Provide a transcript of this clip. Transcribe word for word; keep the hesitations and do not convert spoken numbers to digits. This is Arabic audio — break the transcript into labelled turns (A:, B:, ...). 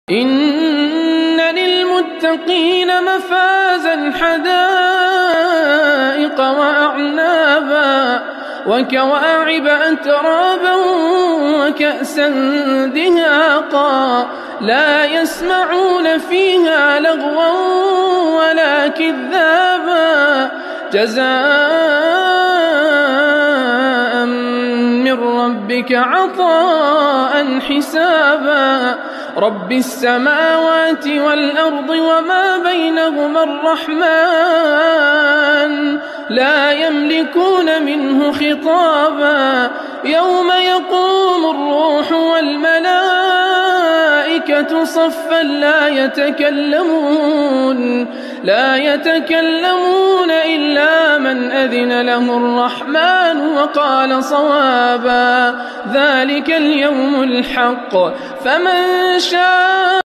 A: إن للمتقين مفازا حدائق وأعنابا وكواعب أترابا وكأسا دهاقا لا يسمعون فيها لغوا ولا كذابا جزاء من ربك عطاء حسابا رب السماوات والأرض وما بينهما الرحمن لا يملكون منه خطابا يوم يقوم الروح والملائكة صفا لا يتكلمون لا يتكلمون إلا من أذن له الرحمن وقال صوابا ذلك اليوم الحق فمن شاء